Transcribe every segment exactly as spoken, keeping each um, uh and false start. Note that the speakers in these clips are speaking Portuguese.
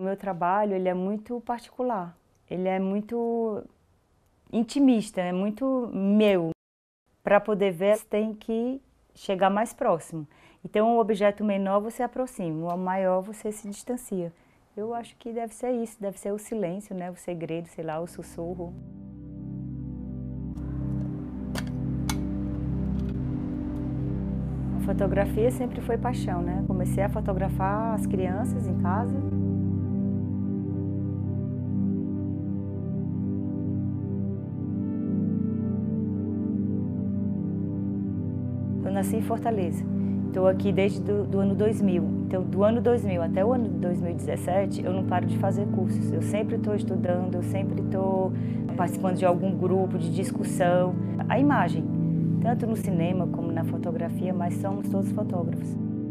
O meu trabalho, ele é muito particular, ele é muito intimista, é muito meu. Para poder ver, você tem que chegar mais próximo. Então, o objeto menor você aproxima, o maior você se distancia. Eu acho que deve ser isso, deve ser o silêncio, né? O segredo, sei lá, o sussurro. A fotografia sempre foi paixão, né? Comecei a fotografar as crianças em casa. Eu nasci em Fortaleza. Estou aqui desde do, do ano dois mil. Então, do ano dois mil até o ano de dois mil e dezessete, eu não paro de fazer cursos. Eu sempre estou estudando, eu sempre estou participando de algum grupo de discussão. A imagem, tanto no cinema como na fotografia, mas somos todos fotógrafos.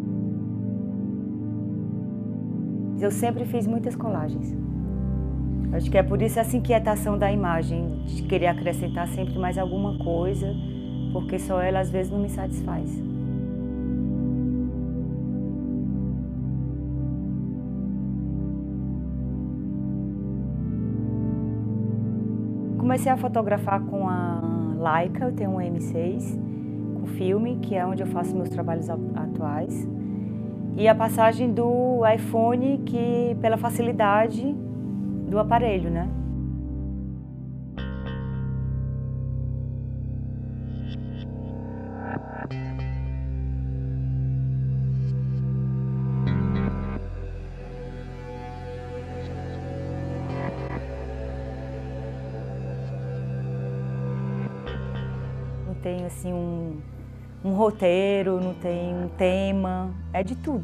Eu sempre fiz muitas colagens. Acho que é por isso essa inquietação da imagem, de querer acrescentar sempre mais alguma coisa, porque só ela às vezes não me satisfaz. Comecei a fotografar com a Leica, eu tenho um M seis, com filme, que é onde eu faço meus trabalhos atuais. E a passagem do iPhone, que pela facilidade do aparelho, né? Não tem assim um, um roteiro, não tem um tema, é de tudo.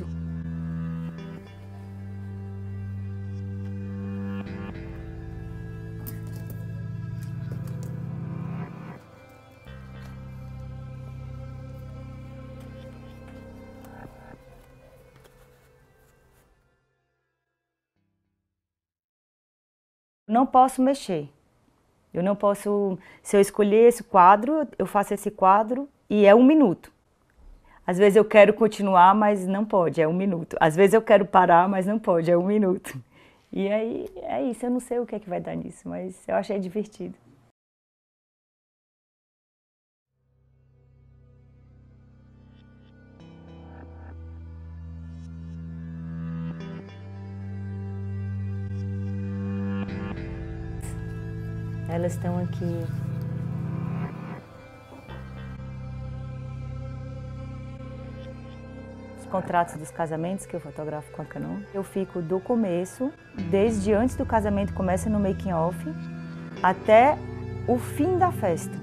Não posso mexer. Eu não posso, se eu escolher esse quadro, eu faço esse quadro e é um minuto. Às vezes eu quero continuar, mas não pode, é um minuto. Às vezes eu quero parar, mas não pode, é um minuto. E aí é isso, eu não sei o que é que vai dar nisso, mas eu achei divertido. Elas estão aqui. Os contratos dos casamentos que eu fotografo com a Canon. Eu fico do começo, desde antes do casamento, começa no making off, até o fim da festa.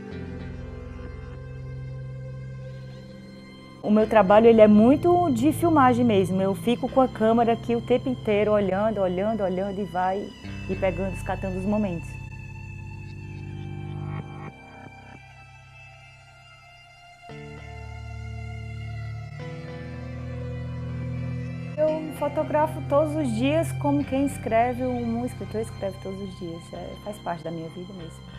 O meu trabalho ele é muito de filmagem mesmo. Eu fico com a câmera aqui o tempo inteiro, olhando, olhando, olhando e vai e pegando, escatando os momentos. Eu fotografo todos os dias como quem escreve, um escritor escreve todos os dias. É, faz parte da minha vida mesmo.